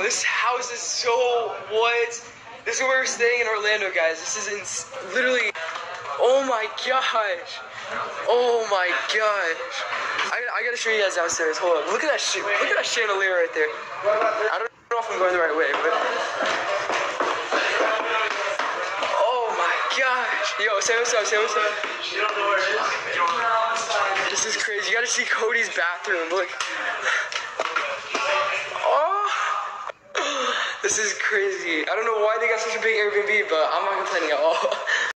this house is so what? This is where we're staying in Orlando, guys. This is literally. Oh my gosh. Oh my gosh. I gotta show you guys downstairs. Hold up. Look at that shit. Look at that chandelier right there. I don't know if I'm going the right way, but. Oh my gosh. Yo, say what's up. Say what's up. You don't know where it is? This is crazy. You gotta see Cody's bathroom. Look. Oh. This is crazy. I don't know why they got such a big Airbnb, but I'm not complaining at all.